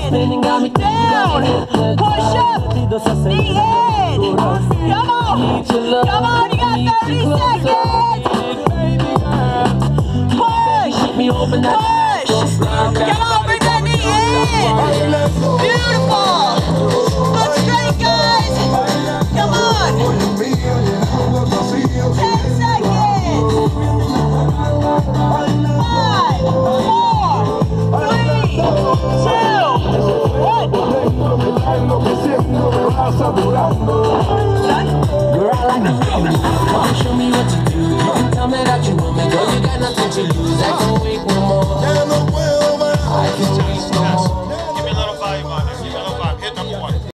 down, push up, the end. Come on, you got 30 seconds. Push, come on, bring that knee in. Beautiful. Look straight, guys. Come on. 10 seconds. 5, 4, 3, 2, 1. Show me what you do. You can tell me that you want me, girl. You got nothing to lose. I can wait.